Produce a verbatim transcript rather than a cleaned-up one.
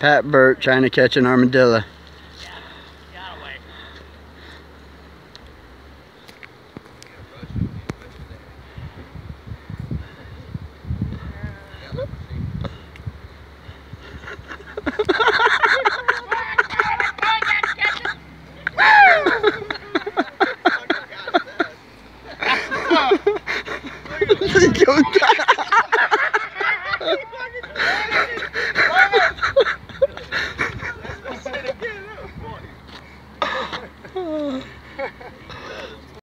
Pat Burt trying to catch an armadillo. Go